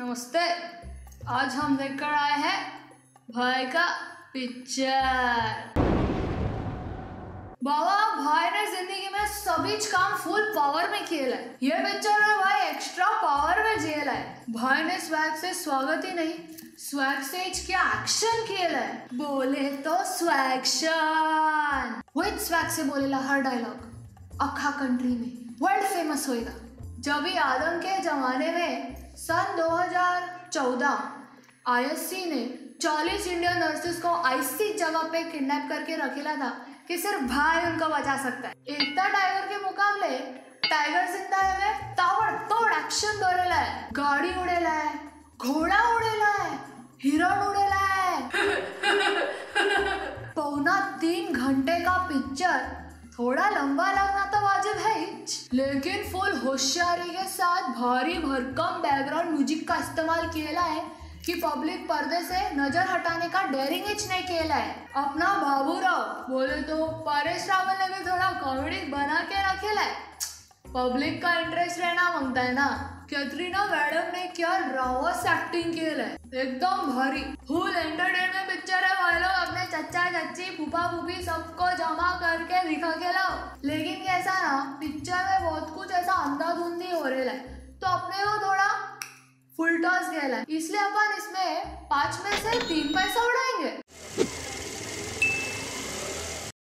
नमस्ते। आज हम लेकर आए हैं भाई का पिक्चर। बाबा भाई ने जिंदगी में सभी काम फुल पावर में खेला है। ये पिक्चर में भाई एक्स्ट्रा पावर में जेल है। भाई ने स्वैग से स्वागत ही नहीं, स्वैग से क्या एक्शन खेला है। बोले तो स्वैक्शन विद स्वैग से बोलेला हर डायलॉग अखा कंट्री में वर्ल्ड फेमस होएगा। जब ही आदम के जमाने में सन 2014 आईएससी ने 40 इंडियन नर्सेस को ऐसी जगह पे किडनैप करके रखेला था कि सिर्फ भाई उनको बचा सकता है। एकता टाइगर के मुकाबले टाइगर जिंदा है में ताबड़तोड़ एक्शन करेला है। गाड़ी उड़ेला है, घोड़ा उड़ेला है, हिरण उड़ेला है। 2.25 घंटे का पिक्चर थोड़ा लंबा लगना तो वाजिब है, लेकिन फुल होशियारी के साथ भारी भरकम बैकग्राउंड म्यूजिक का इस्तेमाल किया है कि पब्लिक पर्दे से नजर हटाने का डेयरिंग इच नहीं किया है। अपना बाबूराव बोले तो परेश रावल ने भी थोड़ा कॉमेडी बना के रखेला है। पब्लिक का इंटरेस्ट रहना मांगता है ना। कैटरीना मैडम ने क्या रावस एक्टिंग किया है, एकदम भारी फुल एंटरटेनमेंट पिक्चर है। भाई लोग अपने चच्चा चच्ची फूफा फूफी सबको जमा करके दिखा के लाओ। लेकिन कैसा ना पिक्चर में बहुत कुछ ऐसा अंधाधुंधी हो रहा है, तो अपने को थोड़ा फुल टॉस गया है। इसलिए अपन इसमें 5 में से 3 पैसा उड़ाएंगे।